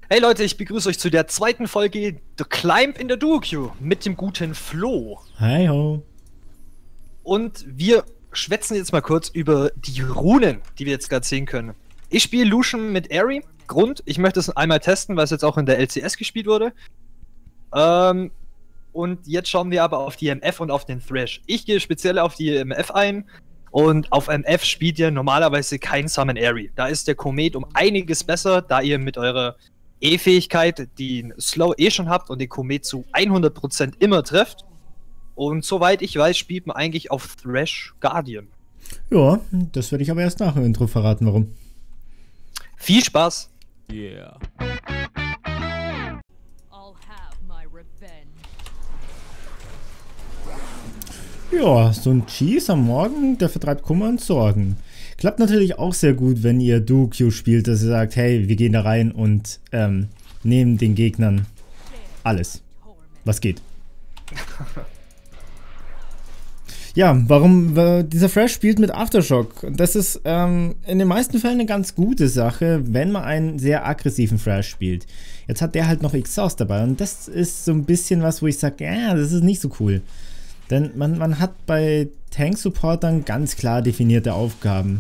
Hey Leute, ich begrüße euch zu der zweiten Folge The Climb in der Duo Queue mit dem guten Flo. Hi ho. Und wir schwätzen jetzt mal kurz über die Runen, die wir jetzt gerade sehen können. Ich spiele Lucian mit Aery. Grund, ich möchte es einmal testen, weil es jetzt auch in der LCS gespielt wurde. Und jetzt schauen wir aber auf die MF und auf den Thresh. Ich gehe speziell auf die MF ein. Und auf MF spielt ihr normalerweise kein Summon Aery. Da ist der Komet um einiges besser, da ihr mit eurer E-Fähigkeit den Slow schon habt und den Komet zu 100% immer trefft. Und soweit ich weiß, spielt man eigentlich auf Thresh Guardian. Ja, das werde ich aber erst nach dem Intro verraten, warum. Viel Spaß! Yeah. I'll have my revenge. Ja, so ein Cheese am Morgen, der vertreibt Kummer und Sorgen. Klappt natürlich auch sehr gut, wenn ihr Duo-Queue spielt, dass ihr sagt, hey, wir gehen da rein und nehmen den Gegnern alles, was geht. Ja, warum dieser Thresh spielt mit Aftershock. Das ist in den meisten Fällen eine ganz gute Sache, wenn man einen sehr aggressiven Thresh spielt. Jetzt hat der halt noch Exhaust dabei und das ist so ein bisschen was, wo ich sage, ja, das ist nicht so cool. Denn man hat bei Tank-Supportern ganz klar definierte Aufgaben.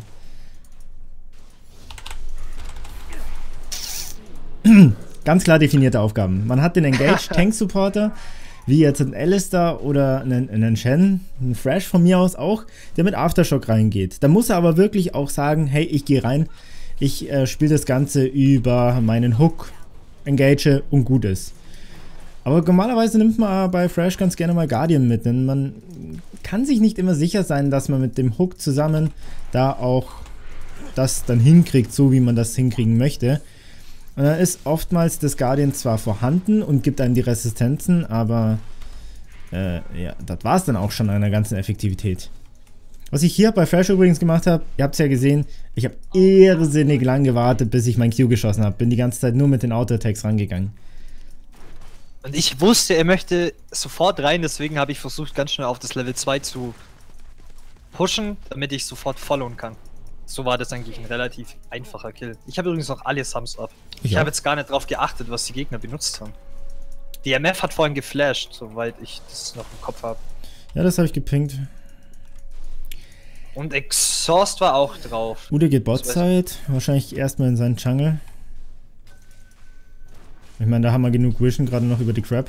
Ganz klar definierte Aufgaben. Man hat den Engaged-Tank-Supporter, wie jetzt ein Alistar oder einen Shen, einen Thresh von mir aus auch, der mit Aftershock reingeht. Da muss er aber wirklich auch sagen, hey, ich gehe rein, ich spiele das Ganze über meinen Hook, engage und gut ist. Aber normalerweise nimmt man bei Thresh ganz gerne mal Guardian mit, denn man kann sich nicht immer sicher sein, dass man mit dem Hook zusammen da auch das dann hinkriegt, so wie man das hinkriegen möchte. Und dann ist oftmals das Guardian zwar vorhanden und gibt einem die Resistenzen, aber ja, das war es dann auch schon an der ganzen Effektivität. Was ich hier bei Thresh übrigens gemacht habe, ihr habt es ja gesehen, ich habe irrsinnig lang gewartet, bis ich mein Q geschossen habe. Bin die ganze Zeit nur mit den Auto-Attacks rangegangen. Und ich wusste, er möchte sofort rein, deswegen habe ich versucht, ganz schnell auf das Level 2 zu pushen, damit ich sofort followen kann. So war das eigentlich ein relativ einfacher Kill. Ich habe übrigens noch alle Sums ab. Ich habe jetzt gar nicht drauf geachtet, was die Gegner benutzt haben. Die MF hat vorhin geflasht, soweit ich das noch im Kopf habe. Ja, das habe ich gepinkt. Und Exhaust war auch drauf. Ude geht Botside, wahrscheinlich erstmal in seinen Jungle. Ich meine, da haben wir genug Vision, gerade noch über die Crab.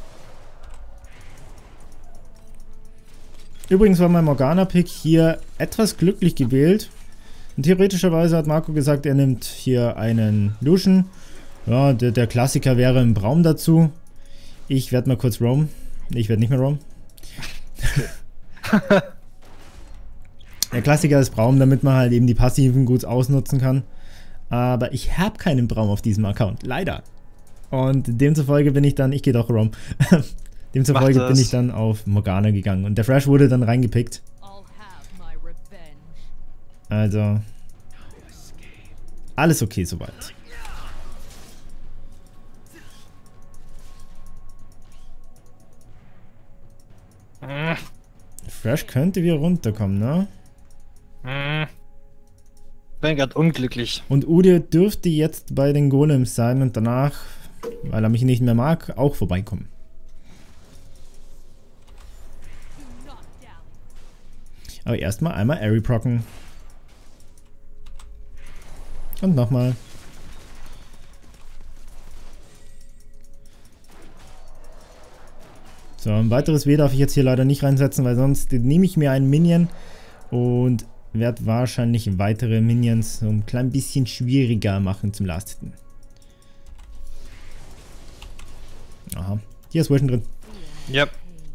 Übrigens war mein Morgana-Pick hier etwas glücklich gewählt. Und theoretischerweise hat Marco gesagt, er nimmt hier einen Lucian. Ja, der Klassiker wäre ein Braum dazu. Ich werde mal kurz roam. Ich werde nicht mehr roam. Der Klassiker ist Braum, damit man halt eben die Passiven gut ausnutzen kann. Aber ich habe keinen Braum auf diesem Account. Leider. Und demzufolge bin ich dann, ich gehe doch Rom. Demzufolge bin ich dann auf Morgana gegangen. Und der Thresh wurde dann reingepickt. Also, alles okay soweit. Thresh könnte wieder runterkommen, ne? Bin gerade unglücklich. Und Ude dürfte jetzt bei den Golems sein und danach, weil er mich nicht mehr mag, auch vorbeikommen. Aber erstmal einmal Aery procken. Und nochmal. So, ein weiteres W darf ich jetzt hier leider nicht reinsetzen, weil sonst nehme ich mir einen Minion und werde wahrscheinlich weitere Minions so ein klein bisschen schwieriger machen zum Lasten. Aha, hier ist Vision drin. Ja.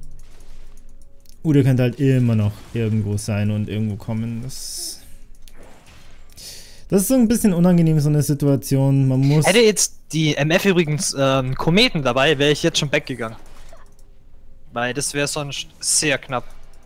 Ude könnte halt immer noch irgendwo sein und irgendwo kommen. Das ist so ein bisschen unangenehm, so eine Situation. Man muss. Hätte jetzt die MF übrigens Kometen dabei, wäre ich jetzt schon weggegangen. Weil das wäre sonst sehr knapp.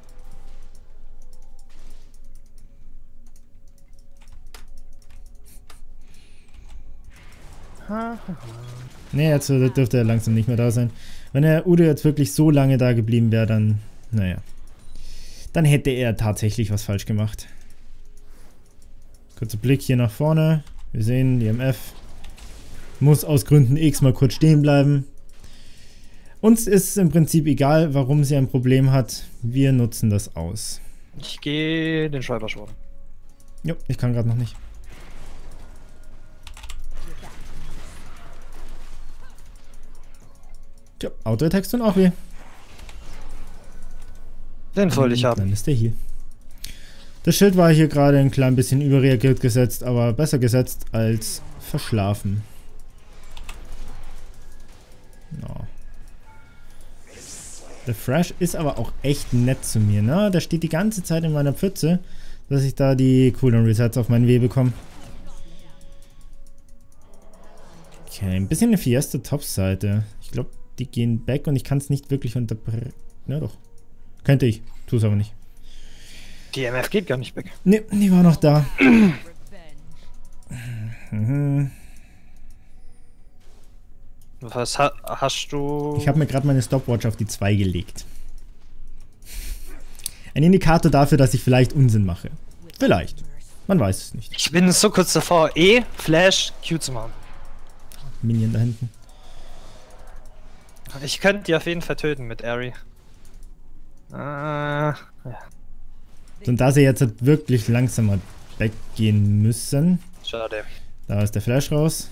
Ne, jetzt dürfte er langsam nicht mehr da sein. Wenn der Ude jetzt wirklich so lange da geblieben wäre, dann, naja. Dann hätte er tatsächlich was falsch gemacht. Kurzer Blick hier nach vorne. Wir sehen die MF. Muss aus Gründen X mal kurz stehen bleiben. Uns ist im Prinzip egal, warum sie ein Problem hat. Wir nutzen das aus. Ich gehe den Schreiberschwur. Jo, ich kann gerade noch nicht. Tja, Auto-Attacks tun auch weh. Den sollte ich haben. Dann ist der hier. Das Schild war hier gerade ein klein bisschen überreagiert gesetzt, aber besser gesetzt als verschlafen. No. Der Thresh ist aber auch echt nett zu mir, ne? Der steht die ganze Zeit in meiner Pfütze, dass ich da die Cooldown-Resets auf meinen W bekomme. Okay, ein bisschen eine Fiesta-Top-Seite. Ich glaube, die gehen back und ich kann es nicht wirklich unterbrechen. Na doch. Könnte ich, tue es aber nicht. Die MF geht gar nicht weg. Ne, die war noch da. Revenge. Mhm. Was hast du? Ich habe mir gerade meine Stopwatch auf die 2 gelegt. Ein Indikator dafür, dass ich vielleicht Unsinn mache. Vielleicht. Man weiß es nicht. Ich bin so kurz davor, Flash, Q zu machen. Minion da hinten. Ich könnte die auf jeden Fall töten mit Airy. Ja. Und da sie jetzt halt wirklich langsamer weggehen müssen. Schade. Da ist der Flash raus.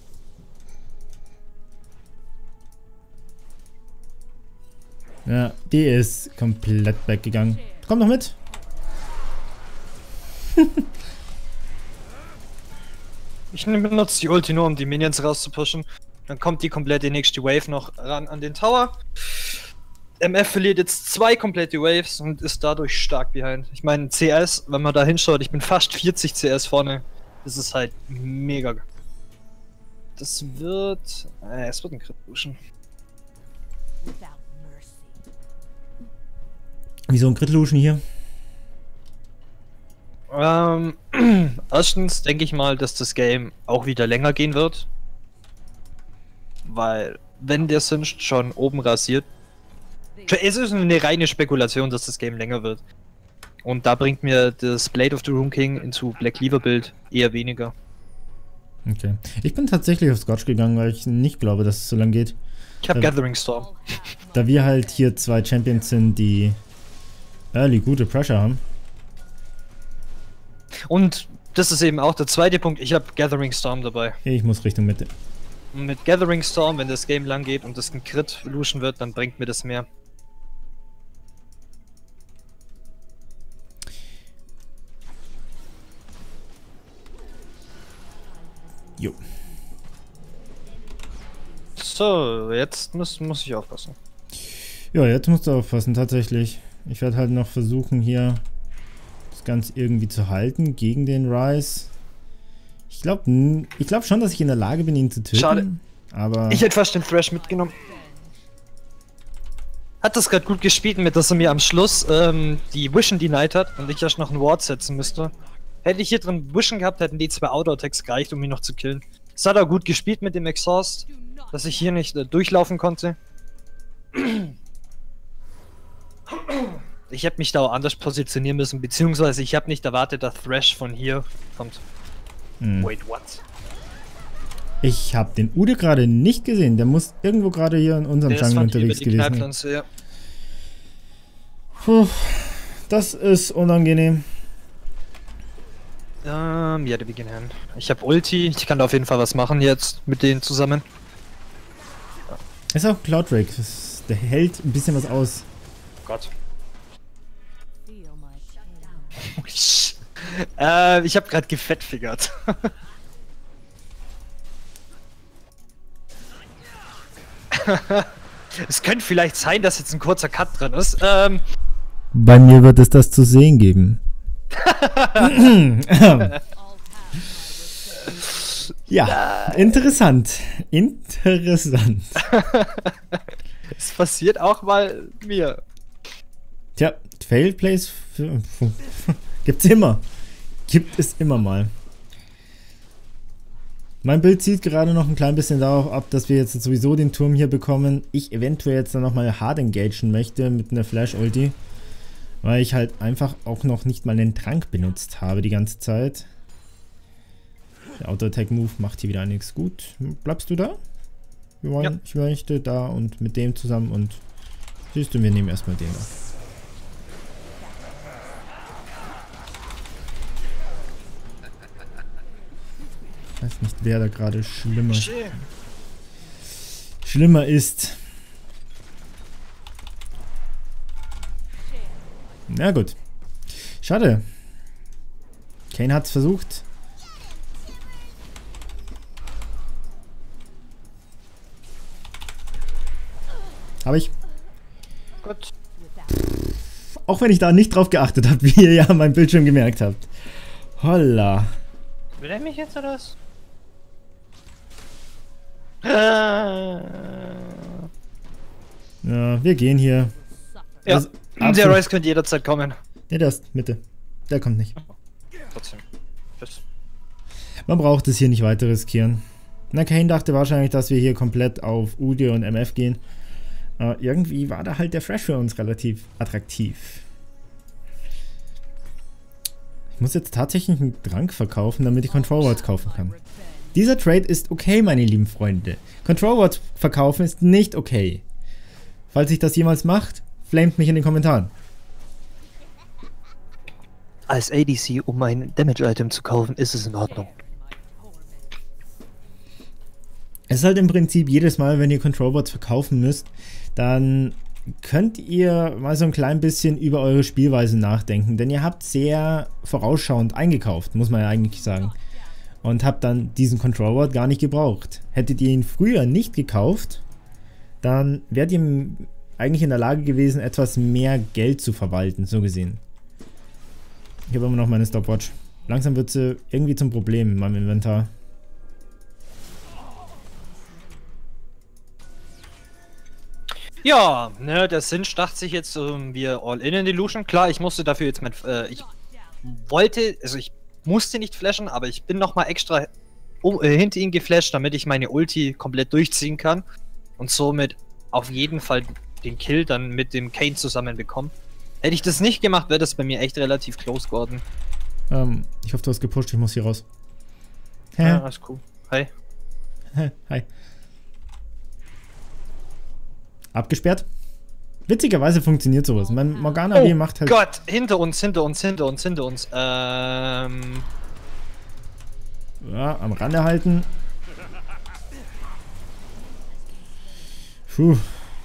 Ja, die ist komplett weggegangen. Komm noch mit. Ich benutze die Ulti nur, um die Minions rauszupushen. Dann kommt die komplette nächste Wave noch ran an den Tower. MF verliert jetzt 2 komplette Waves und ist dadurch stark behind. Ich meine, CS, wenn man da hinschaut, ich bin fast 40 CS vorne. Das ist halt mega. Das wird... es wird ein Crit pushen. Without mercy. Wieso ein Crit-Lution hier? Erstens denke ich mal, dass das Game auch wieder länger gehen wird. Weil, wenn der Singed schon oben rasiert, es ist eine reine Spekulation, dass das Game länger wird. Und da bringt mir das Blade of the Rune King into Black Cleaver Bild eher weniger. Okay. Ich bin tatsächlich auf Scotch gegangen, weil ich nicht glaube, dass es so lang geht. Ich habe Gathering Storm. Da wir halt hier 2 Champions sind, die early gute Pressure haben. Und das ist eben auch der zweite Punkt, ich habe Gathering Storm dabei. Ich muss Richtung Mitte. Und mit Gathering Storm, wenn das Game lang geht und das ein Crit Lution wird, dann bringt mir das mehr. Jo. So, jetzt muss ich aufpassen. Ja, jetzt musst du aufpassen, tatsächlich. Ich werde halt noch versuchen, hier das Ganze irgendwie zu halten gegen den Ryze. Ich glaub schon, dass ich in der Lage bin, ihn zu töten. Schade. Aber Ich hätte fast den Thresh mitgenommen. Hat das gerade gut gespielt, mit dass er mir am Schluss die Vision denied hat und ich erst noch ein Ward setzen müsste. Hätte ich hier drin Vision gehabt, hätten die 2 Auto-Attacks gereicht, um ihn noch zu killen. Es hat er gut gespielt mit dem Exhaust, dass ich hier nicht durchlaufen konnte. Ich hätte mich da auch anders positionieren müssen, beziehungsweise ich habe nicht erwartet, dass Thresh von hier kommt. Wait, what? ich habe den Ude gerade nicht gesehen. Der muss irgendwo gerade hier in unserem Der ist Jungle von hier über unterwegs die gewesen sein. Knallpflanze, ja. Puh, das ist unangenehm. Ja, the begin hand. Ich habe Ulti, ich kann da auf jeden Fall was machen jetzt mit denen zusammen. Ist auch Cloud Drake. Der hält ein bisschen was aus. Gott. Feel my pain. Ich habe gerade gefettfigert. Es könnte vielleicht sein, dass jetzt ein kurzer Cut drin ist. Bei mir wird es das zu sehen geben. Ja, interessant. Interessant. Es passiert auch mal mir. Tja, Failed Plays gibt's immer. Gibt es immer mal. Mein Bild zielt gerade noch ein klein bisschen darauf ab, dass wir jetzt sowieso den Turm hier bekommen. Ich eventuell jetzt dann nochmal hard engagen möchte mit einer Flash-Ulti. Weil ich halt einfach auch noch nicht mal einen Trank benutzt habe die ganze Zeit. Der Auto-Attack-Move macht hier wieder nichts. Gut, bleibst du da? Wir wollen, Ja. Ich möchte da und mit dem zusammen und siehst du, wir nehmen erstmal den da. Ich weiß nicht, wer da gerade schlimmer ist. Na gut. Schade. Kane hat's versucht. Habe ich. Gut. Auch wenn ich da nicht drauf geachtet habe, wie ihr ja an meinem Bildschirm gemerkt habt. Holla. Will er mich jetzt oder was? Ja, wir gehen hier. Ja, Also, der absolut- Rice könnte jederzeit kommen. Ne, der ist Mitte. Der kommt nicht. Trotzdem. Tschüss. Man braucht es hier nicht weiter riskieren. Na, Kane dachte wahrscheinlich, dass wir hier komplett auf Udyr und MF gehen. Irgendwie war da halt der Thresh für uns relativ attraktiv. Ich muss jetzt tatsächlich einen Trank verkaufen, damit ich Control Wards kaufen kann. Dieser Trade ist okay, meine lieben Freunde. Control Wards verkaufen ist nicht okay. Falls ich das jemals macht, flamet mich in den Kommentaren. Als ADC, um ein Damage-Item zu kaufen, ist es in Ordnung. Es ist halt im Prinzip jedes Mal, wenn ihr Control Boards verkaufen müsst, dann könnt ihr mal so ein klein bisschen über eure Spielweise nachdenken, denn ihr habt sehr vorausschauend eingekauft, muss man ja eigentlich sagen, und habt dann diesen Control Board gar nicht gebraucht. Hättet ihr ihn früher nicht gekauft, dann wärt ihr eigentlich in der Lage gewesen, etwas mehr Geld zu verwalten, so gesehen. Ich habe immer noch meine Stopwatch. Langsam wird sie irgendwie zum Problem in meinem Inventar. Ja, ne, der Sinch dachte sich jetzt, wir All-In in Illusion. Klar, ich musste dafür jetzt ich musste nicht flashen, aber ich bin nochmal extra hinter ihn geflasht, damit ich meine Ulti komplett durchziehen kann. Und somit auf jeden Fall den Kill dann mit dem Kane zusammen bekommen. Hätte ich das nicht gemacht, wäre das bei mir echt relativ close geworden. Ich hoffe, du hast gepusht, ich muss hier raus. Ja, alles cool. Hi. Hi. Abgesperrt? Witzigerweise funktioniert sowas. Mein Morgana W macht halt. Gott, hinter uns. Ja, am Rande halten. Puh.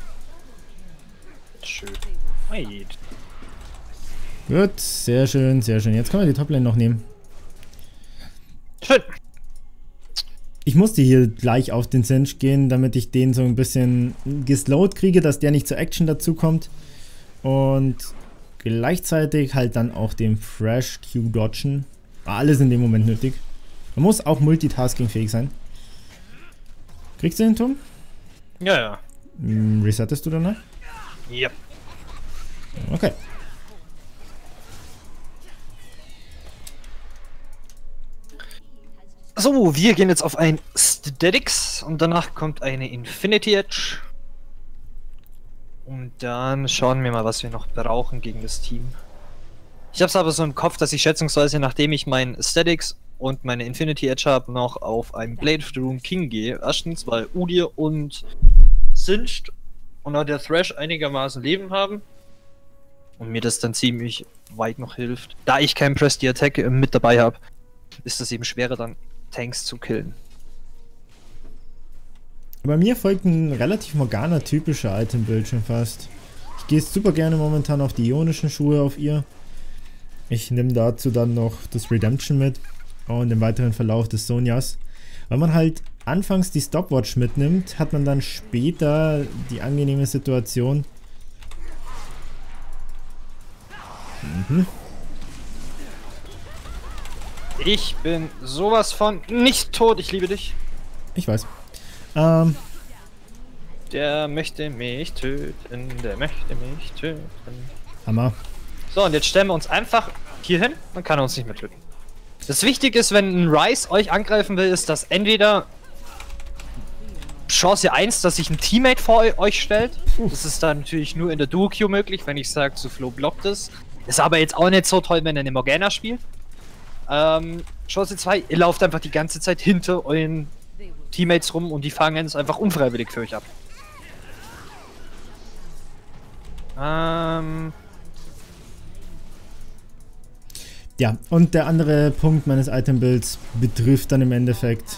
Schön. Wait. Gut, sehr schön, sehr schön. Jetzt können wir die Toplane noch nehmen. Schön. Ich musste hier gleich auf den Sinch gehen, damit ich den so ein bisschen geslowt kriege, dass der nicht zur Action dazu kommt. Und gleichzeitig halt dann auch den Fresh Q dodgen. Alles in dem Moment nötig. Man muss auch multitaskingfähig sein. Kriegst du den Turm? Ja. Resettest du danach? Ja. Okay. So, wir gehen jetzt auf ein Statics und danach kommt eine Infinity Edge. Und dann schauen wir mal, was wir noch brauchen gegen das Team. Ich hab's aber so im Kopf, dass ich schätzungsweise, nachdem ich mein Statics und meine Infinity Edge habe, noch auf einen Blade of the Rune King gehe. Erstens, weil Udyr und Singed und auch der Thresh einigermaßen Leben haben. Und mir das dann ziemlich weit noch hilft. Da ich keinen Press the Attack mit dabei habe, ist das eben schwerer dann Tanks zu killen. Bei mir folgt ein relativ Morgana-typischer Item-Bild schon fast. Ich gehe super gerne momentan auf die ionischen Schuhe auf ihr. Ich nehme dazu dann noch das Redemption mit und den weiteren Verlauf des Sonjas. Wenn man halt anfangs die Stopwatch mitnimmt, hat man dann später die angenehme Situation. Ich bin sowas von nicht tot, ich liebe dich. Ich weiß. Der möchte mich töten, der möchte mich töten. Hammer. So, und jetzt stellen wir uns einfach hier hin, dann kann er uns nicht mehr töten. Das Wichtige ist, wenn ein Ryze euch angreifen will, ist, dass entweder Chance 1, dass sich ein Teammate vor euch stellt. Das ist dann natürlich nur in der Duo-Queue möglich, wenn ich sage, zu Flo blockt es. Ist aber jetzt auch nicht so toll, wenn er eine Morgana spielt. Chance 2, ihr lauft einfach die ganze Zeit hinter euren Teammates rum und die fangen es einfach unfreiwillig für euch ab. Ja, und der andere Punkt meines Item-Builds betrifft dann im Endeffekt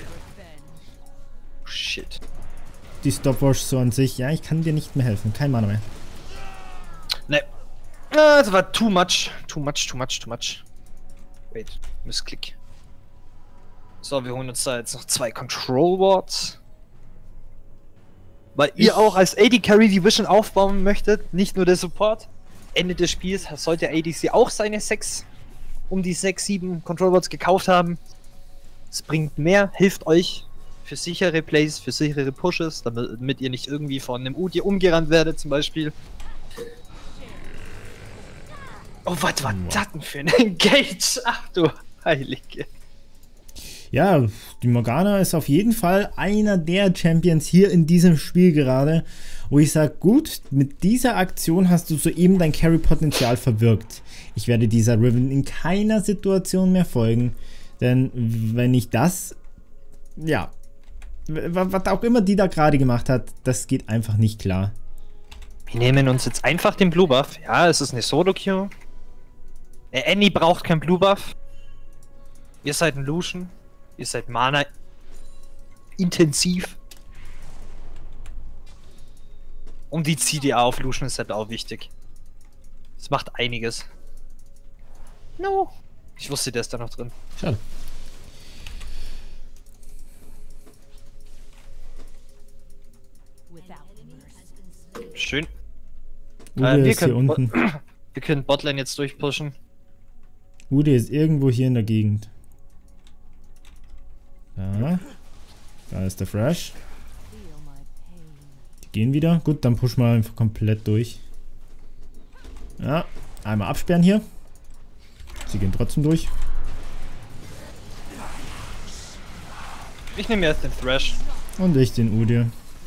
Shit. die Stopwatch so an sich. Ja, ich kann dir nicht mehr helfen. Kein Mana mehr. Ne. Das war too much. Too much. Wait, Missklick. So, wir holen uns da jetzt noch 2 Control Wards. Weil ihr auch als AD Carry die Vision aufbauen möchtet, nicht nur der Support. Ende des Spiels sollte ADC auch seine 6, um die 6, 7 Control Wards gekauft haben. Es bringt mehr, hilft euch für sichere Plays, für sichere Pushes, damit ihr nicht irgendwie von einem UD umgerannt werdet zum Beispiel. Oh, was war das denn für ein Engage? Ach du Heilige. Ja, die Morgana ist auf jeden Fall einer der Champions hier in diesem Spiel gerade, wo ich sage, gut, mit dieser Aktion hast du soeben dein Carry-Potenzial verwirkt. Ich werde dieser Riven in keiner Situation mehr folgen, denn wenn ich das, ja, was auch immer die da gerade gemacht hat, das geht einfach nicht klar. Wir nehmen uns jetzt einfach den Blue Buff. Ja, es ist eine Solo-Queue. Annie braucht keinen Blue Buff. Ihr seid ein Lucian. Ihr seid Mana intensiv. Und die CDA auf Lucian ist halt auch wichtig. Das macht einiges. No. Ich wusste, der ist da noch drin. Schade. Schön. Ude ist hier unten. Wir können Botlane jetzt durchpushen. Ude ist irgendwo hier in der Gegend. Da ist der Fresh. Die gehen wieder. Gut, dann pushen wir einfach komplett durch. Ja, einmal absperren hier. Sie gehen trotzdem durch. Ich nehme jetzt den Thresh. Und ich den Udir.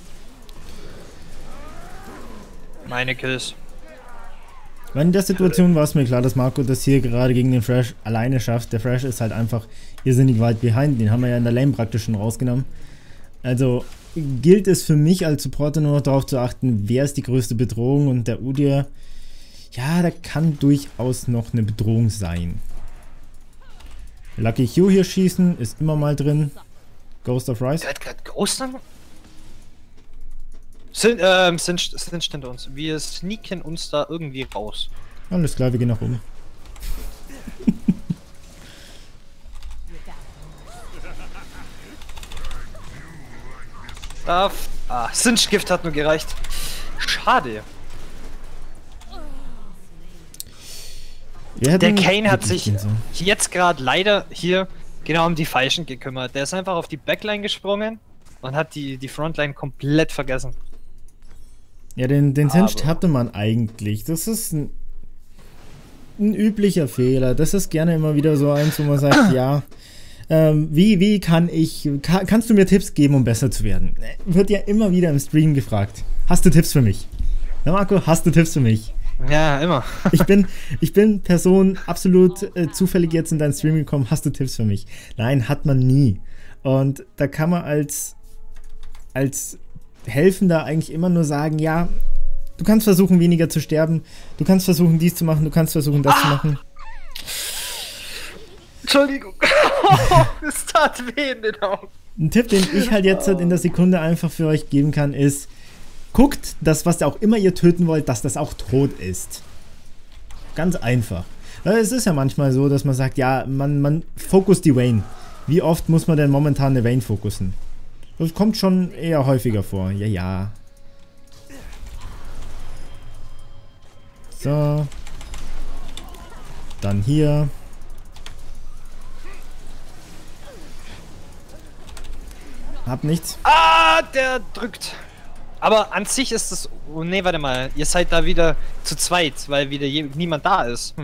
Meine Kills. In der Situation war es mir klar, dass Marco das hier gerade gegen den Thresh alleine schafft. Der Thresh ist halt einfach irrsinnig weit behind. Den haben wir ja in der Lane praktisch schon rausgenommen. Also gilt es für mich als Supporter nur noch darauf zu achten, wer ist die größte Bedrohung. Und der Udir, ja, der kann durchaus noch eine Bedrohung sein. Lucky Hugh hier schießen, ist immer mal drin. Ghost of Rise. Der hat gerade Ghost an? Sind hinter uns. Wir sneaken uns da irgendwie raus. Alles klar, wir gehen nach oben. Sinch-Gift hat nur gereicht. Schade. Der Kane hat sich jetzt gerade leider hier genau um die Falschen gekümmert. Der ist einfach auf die Backline gesprungen und hat die Frontline komplett vergessen. Ja, den Sinch hatte man eigentlich. Das ist ein üblicher Fehler. Das ist gerne immer wieder so eins, wo man sagt, ja, wie kannst du mir Tipps geben, um besser zu werden? Wird ja immer wieder im Stream gefragt. Hast du Tipps für mich? Na Marco, hast du Tipps für mich? Ja, immer. Ich bin Person absolut zufällig jetzt in deinen Stream gekommen. Hast du Tipps für mich? Nein, hat man nie. Und da kann man als Helfender eigentlich immer nur sagen, ja, du kannst versuchen, weniger zu sterben. Du kannst versuchen, dies zu machen. Du kannst versuchen, das zu machen. Entschuldigung. Es tat weh in den Augen. Ein Tipp, den ich halt jetzt in der Sekunde einfach für euch geben kann, ist, guckt, dass was auch immer ihr töten wollt, dass das auch tot ist. Ganz einfach. Es ist ja manchmal so, dass man sagt, ja, man fokust die Vayne. Wie oft muss man denn momentan eine Vayne fokussen? Das kommt schon eher häufiger vor. Ja. So. Dann hier. Hab nichts. Der drückt. Aber an sich ist das... Oh, nee, warte mal. Ihr seid da wieder zu zweit, weil wieder niemand da ist.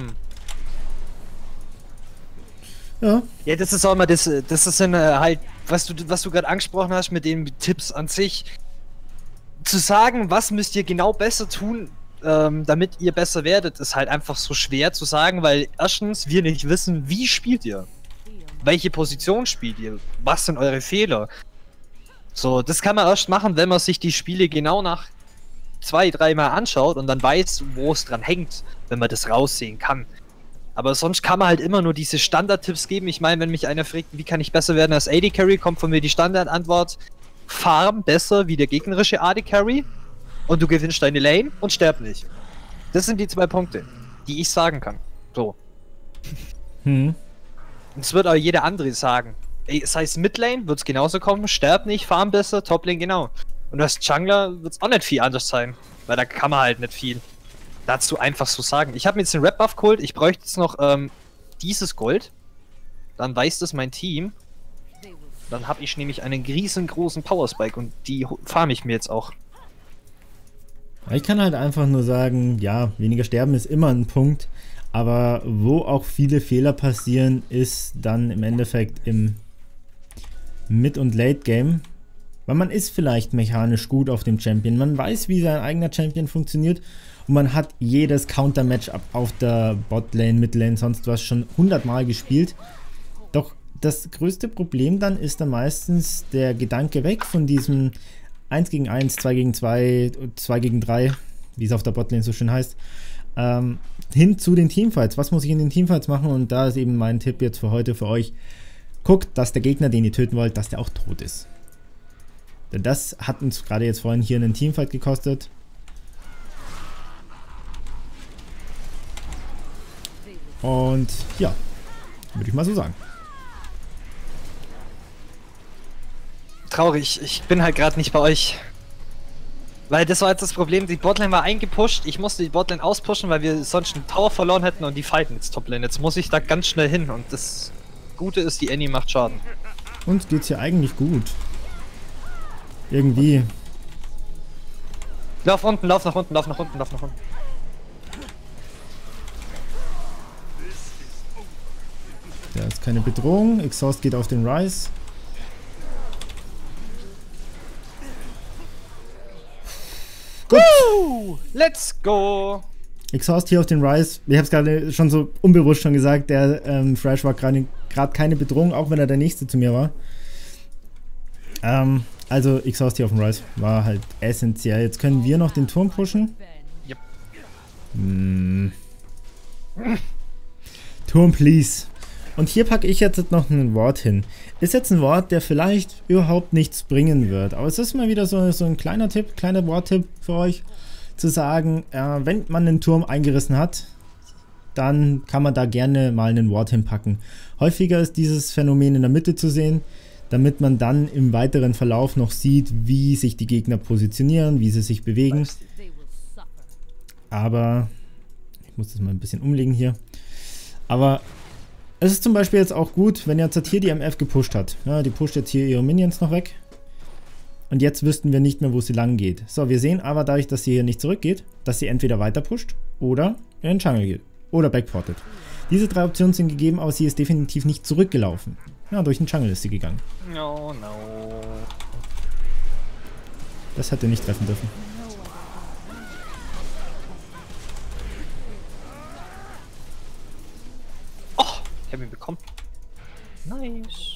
Ja. Ja, das ist auch immer das ist dann halt, was du gerade angesprochen hast mit den Tipps an sich. Zu sagen, was müsst ihr genau besser tun, damit ihr besser werdet, ist halt einfach so schwer zu sagen, weil erstens wir nicht wissen, wie spielt ihr? Welche Position spielt ihr? Was sind eure Fehler? So, das kann man erst machen, wenn man sich die Spiele genau nach 2-3 Mal anschaut und dann weiß, wo es dran hängt, wenn man das raussehen kann. Aber sonst kann man halt immer nur diese Standard-Tipps geben. Ich meine, wenn mich einer fragt, wie kann ich besser werden als AD Carry, kommt von mir die Standardantwort: Farm besser wie der gegnerische AD Carry und du gewinnst deine Lane und sterb nicht. Das sind die 2 Punkte, die ich sagen kann. So. Hm. Und es wird auch jeder andere sagen. Ey, sei es Midlane, wird es genauso kommen, sterb nicht, farm besser, Toplane genau. Und als Jungler wird es auch nicht viel anders sein, weil da kann man halt nicht viel dazu einfach so sagen. Ich habe mir jetzt den Rap-Buff geholt, ich bräuchte jetzt noch dieses Gold. Dann weiß das mein Team. Dann habe ich nämlich einen riesengroßen Powerspike und die farm ich mir jetzt auch. Ich kann halt einfach nur sagen, ja, weniger sterben ist immer ein Punkt, aber wo auch viele Fehler passieren, ist dann im Endeffekt im Mid- und Late-Game, weil man ist vielleicht mechanisch gut auf dem Champion, man weiß, wie sein eigener Champion funktioniert und man hat jedes Counter-Matchup auf der Botlane, Midlane, sonst was schon 100 Mal gespielt, doch das größte Problem dann ist dann meistens der Gedanke weg von diesem 1 gegen 1, 2 gegen 2, 2 gegen 3, wie es auf der Botlane so schön heißt, hin zu den Teamfights. Was muss ich in den Teamfights machen? Und da ist eben mein Tipp jetzt für heute für euch. Guckt, dass der Gegner, den ihr töten wollt, dass der auch tot ist. Denn das hat uns gerade jetzt vorhin hier einen Teamfight gekostet. Und ja, würde ich mal so sagen. Traurig, ich bin halt gerade nicht bei euch. Weil das war jetzt das Problem, die Botlane war eingepusht, ich musste die Botlane auspushen, weil wir sonst einen Tower verloren hätten und die fighten jetzt Toplane. Jetzt muss ich da ganz schnell hin und das Gute ist, die Annie macht Schaden. Uns geht's hier eigentlich gut. Irgendwie. Lauf unten, lauf nach unten, lauf nach unten, lauf nach unten. Da ist keine Bedrohung. Exhaust geht auf den Rise. Gut. Let's go! Exhaust hier auf den Rise. Ich habe es gerade schon so unbewusst schon gesagt, der Thresh war gerade keine Bedrohung, auch wenn er der Nächste zu mir war. Also Exhaust hier auf dem Rise war halt essentiell. Jetzt können wir noch den Turm pushen. Yep. Turm, please. Und hier packe ich jetzt noch ein Wort hin. Ist jetzt ein Wort, der vielleicht überhaupt nichts bringen wird. Aber es ist mal wieder so ein kleiner Tipp, kleiner Worttipp für euch. Zu sagen, wenn man einen Turm eingerissen hat, dann kann man da gerne mal einen Ward hinpacken. Häufiger ist dieses Phänomen in der Mitte zu sehen, damit man dann im weiteren Verlauf noch sieht, wie sich die Gegner positionieren, wie sie sich bewegen. Aber, ich muss das mal ein bisschen umlegen hier. Aber es ist zum Beispiel jetzt auch gut, wenn jetzt hier die MF gepusht hat. Ja, die pusht jetzt hier ihre Minions noch weg. Und jetzt wüssten wir nicht mehr, wo sie lang geht. So, wir sehen aber dadurch, dass sie hier nicht zurückgeht, dass sie entweder weiter pusht oder in den Jungle geht. Oder backportet. Diese 3 Optionen sind gegeben, aber sie ist definitiv nicht zurückgelaufen. Ja, durch den Jungle ist sie gegangen. No, no. Das hätte nicht treffen dürfen. Oh, ich habe ihn bekommen. Nice.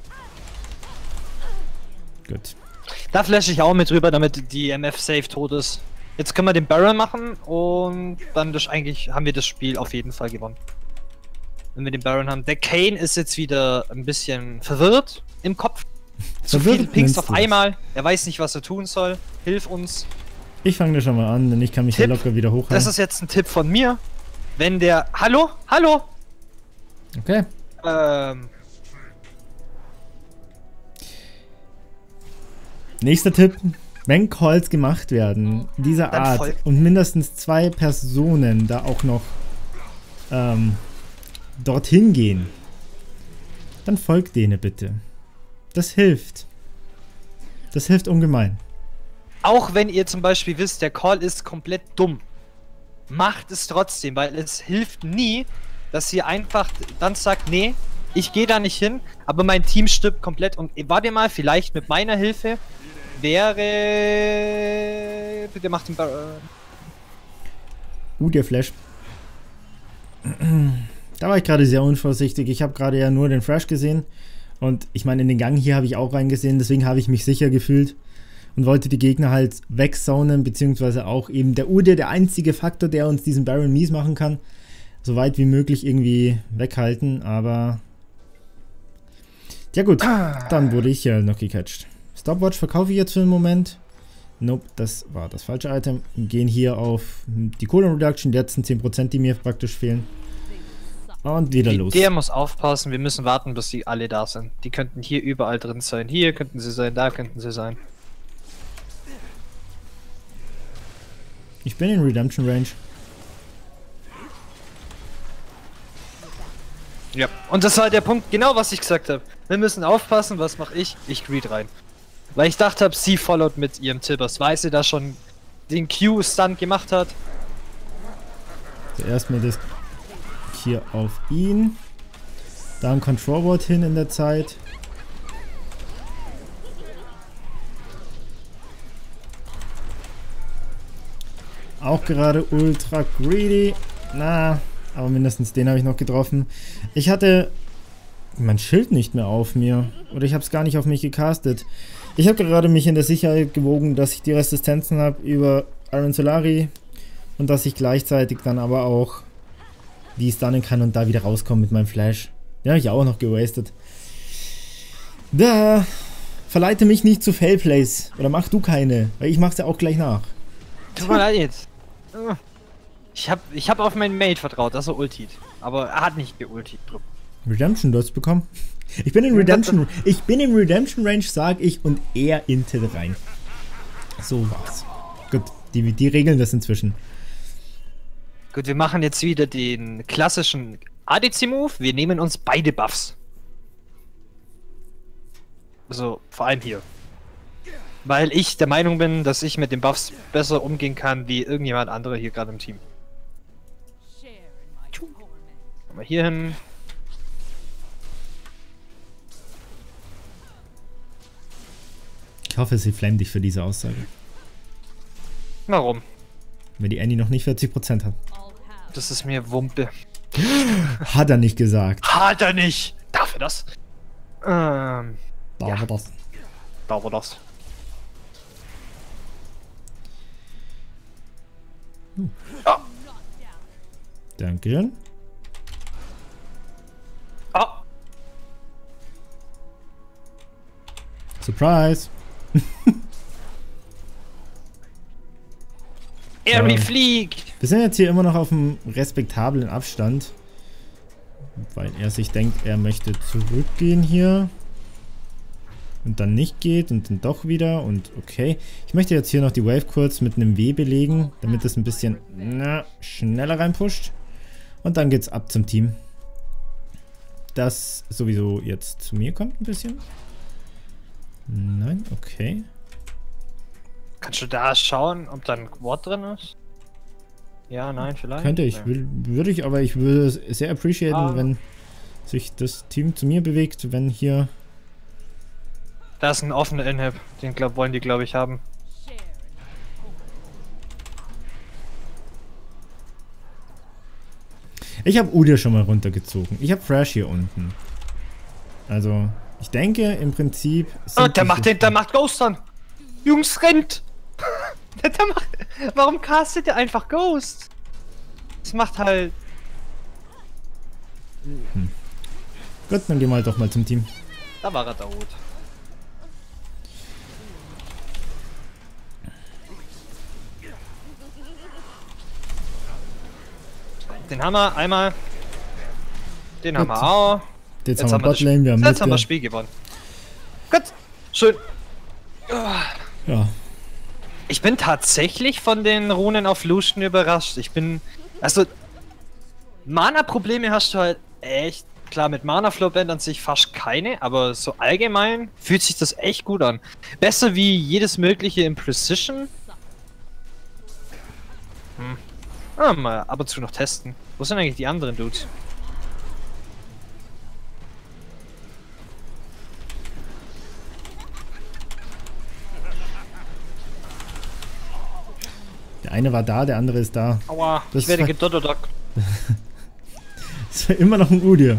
Gut. Da flashe ich auch mit rüber, damit die MF safe tot ist. Jetzt können wir den Baron machen und dann haben wir das Spiel auf jeden Fall gewonnen. Wenn wir den Baron haben. Der Kane ist jetzt wieder ein bisschen verwirrt im Kopf. Zu viele Pings auf einmal. Er weiß nicht, was er tun soll. Hilf uns. Ich fange schon mal an, denn ich kann mich ja locker wieder hochhalten. Das ist jetzt ein Tipp von mir. Wenn der... Hallo? Hallo? Okay. Nächster Tipp. Wenn Calls gemacht werden, dieser Art, und mindestens 2 Personen da auch noch dorthin gehen, dann folgt denen bitte. Das hilft. Das hilft ungemein. Auch wenn ihr zum Beispiel wisst, der Call ist komplett dumm, macht es trotzdem, weil es hilft nie, dass ihr einfach dann sagt, nee, ich gehe da nicht hin, aber mein Team stirbt komplett und warte mal, vielleicht mit meiner Hilfe wäre... Bitte macht den Der Flash. Da war ich gerade sehr unvorsichtig. Ich habe gerade ja nur den Flash gesehen. Und ich meine, in den Gang hier habe ich auch reingesehen. Deswegen habe ich mich sicher gefühlt. Und wollte die Gegner halt wegzonen. Beziehungsweise auch eben der Udyr, der einzige Faktor, der uns diesen Baron mies machen kann. So weit wie möglich irgendwie weghalten. Aber... ja gut, dann wurde ich ja noch gecatcht. Stopwatch verkaufe ich jetzt für den Moment. Nope, das war das falsche Item. Wir gehen hier auf die Cooldown Reduction, die letzten 10%, die mir praktisch fehlen. Und wieder los. Der muss aufpassen, wir müssen warten, bis die alle da sind. Die könnten hier überall drin sein. Hier könnten sie sein, da könnten sie sein. Ich bin in Redemption Range. Ja, und das war der Punkt, genau was ich gesagt habe. Wir müssen aufpassen, was mache ich? Ich greed rein. Weil ich dachte, sie followed mit ihrem Tibbers, weil sie da schon den Q-Stunt gemacht hat. Zuerst mal das hier auf ihn. Da ein Control Ward hin in der Zeit. Auch gerade ultra greedy. Na, aber mindestens den habe ich noch getroffen. Ich hatte mein Schild nicht mehr auf mir. Oder ich habe es gar nicht auf mich gecastet. Ich habe gerade mich in der Sicherheit gewogen, dass ich die Resistenzen habe über Iron Solari. Und dass ich gleichzeitig dann aber auch die stunnen kann und da wieder rauskomme mit meinem Flash. Den habe ich auch noch gewastet. Da verleite mich nicht zu Failplays. Oder mach du keine. Weil ich mach's ja auch gleich nach. Tut mir leid jetzt. Ich hab auf meinen Mate vertraut, dass er ultit. Aber er hat nicht geultit. Redemption, du hast bekommen. Ich bin in Redemption Range, sag ich, und er intet rein. So war's. Gut, die regeln das inzwischen. Gut, wir machen jetzt wieder den klassischen ADC-Move. Wir nehmen uns beide Buffs. Also, vor allem hier. Weil ich der Meinung bin, dass ich mit den Buffs besser umgehen kann, wie irgendjemand andere hier gerade im Team. Kommen wir hier hin. Ich hoffe, sie flammt dich für diese Aussage. Warum? Weil die Annie noch nicht 40% hat. Das ist mir Wumpe. Hat er nicht gesagt. Hat er nicht! Darf er das? Da war das. Da war das. Ah. Dankeschön. Ah. Surprise! Airy fliegt! Wir sind jetzt hier immer noch auf einem respektablen Abstand. Weil er sich denkt, er möchte zurückgehen hier. Und dann nicht geht und dann doch wieder und okay. Ich möchte jetzt hier noch die Wave kurz mit einem W belegen, damit es ein bisschen schneller reinpusht. Und dann geht's ab zum Team. Das sowieso jetzt zu mir kommt ein bisschen. Nein, okay. Kannst du da schauen, ob da ein Wort drin ist? Ja, nein, vielleicht. Könnte ich, würde ich, aber ich würde es sehr appreciaten, wenn sich das Team zu mir bewegt, wenn hier... Da ist ein offener Inhib, den wollen die, glaube ich, haben. Ich habe Udyr schon mal runtergezogen. Ich habe Thresh hier unten. Also, ich denke im Prinzip... Oh, der macht Ghost an! Jungs, rennt! Warum castet der einfach Ghost? Das macht halt... Gut, dann gehen wir halt doch mal zum Team. Da war er tot. Den haben wir einmal. Den haben wir auch. Jetzt haben wir Botlane, wir haben Jetzt haben wir das Spiel gewonnen. Gut, schön. Ja. Ich bin tatsächlich von den Runen auf Lucian überrascht. Also, Mana-Probleme hast du halt echt. Klar, mit Mana-Flow-Band an sich fast keine, aber so allgemein fühlt sich das echt gut an. Besser wie jedes mögliche in Precision. Mal ab und zu noch testen. Wo sind eigentlich die anderen Dudes? Der eine war da, der andere ist da. Aua, Das ich werde war- gedotterdockt. Das war immer noch ein Udyr.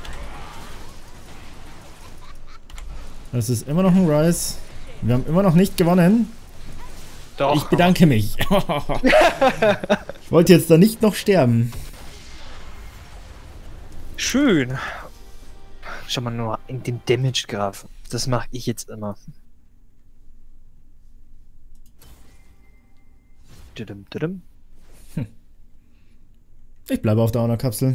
Das ist immer noch ein Rise. Wir haben immer noch nicht gewonnen. Doch. Ich bedanke mich. Ich wollte jetzt da nicht noch sterben. Schön. Schau mal nur in den Damage-Graph. Das mache ich jetzt immer. Düdüm, düdüm. Ich bleibe auf der Honor-Kapsel.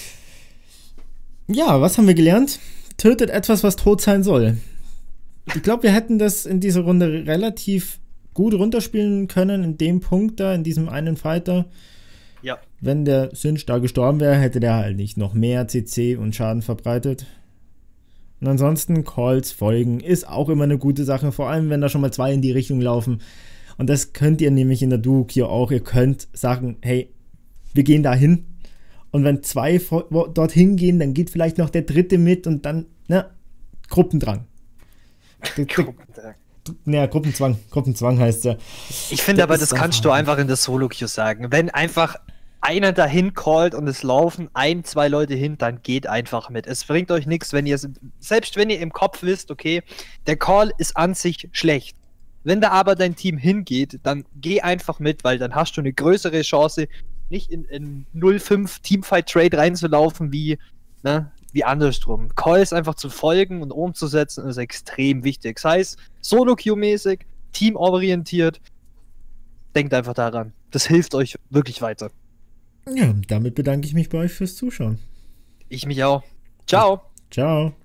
Ja, was haben wir gelernt? Tötet etwas, was tot sein soll. Ich glaube, wir hätten das in dieser Runde relativ gut runterspielen können, in dem Punkt da, in diesem einen Fighter. Ja. Wenn der Sinch da gestorben wäre, hätte der halt nicht noch mehr CC und Schaden verbreitet. Und ansonsten Calls folgen ist auch immer eine gute Sache, vor allem wenn da schon mal 2 in die Richtung laufen. Und das könnt ihr nämlich in der Duo-Queue auch. Ihr könnt sagen, hey, wir gehen da hin. Und wenn 2 dorthin gehen, dann geht vielleicht noch der 3. mit und dann, Gruppendrang. Ja, Gruppenzwang heißt ja. Ich finde aber, Das das ist kannst du einfach- einfach in der Solo-Queue sagen. Wenn einfach einer dahin callt und es laufen 1, 2 Leute hin, dann geht einfach mit. Es bringt euch nichts, wenn ihr, selbst wenn ihr im Kopf wisst, okay, der Call ist an sich schlecht. Wenn da aber dein Team hingeht, dann geh einfach mit, weil dann hast du eine größere Chance, nicht in 0-5 Teamfight-Trade reinzulaufen wie andersrum. Calls einfach zu folgen und umzusetzen ist extrem wichtig. Sei es Solo-Queue-mäßig, teamorientiert. Denkt einfach daran. Das hilft euch wirklich weiter. Ja, damit bedanke ich mich bei euch fürs Zuschauen. Ich mich auch. Ciao. Ciao.